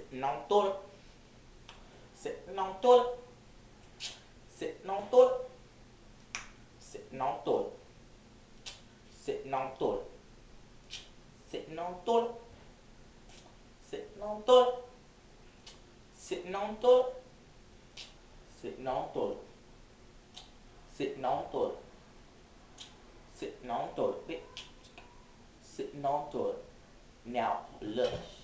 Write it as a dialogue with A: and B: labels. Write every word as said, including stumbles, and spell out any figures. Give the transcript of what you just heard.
A: sitting on toilet, sitting on toilet, sitting on toilet, sitting on toilet, sitting on toilet, sitting on toilet, sitting on toilet, sitting on toilet, sitting on toilet, sitting on toilet, sitting on toilet, bitch. Sitting on toilet. Now, look.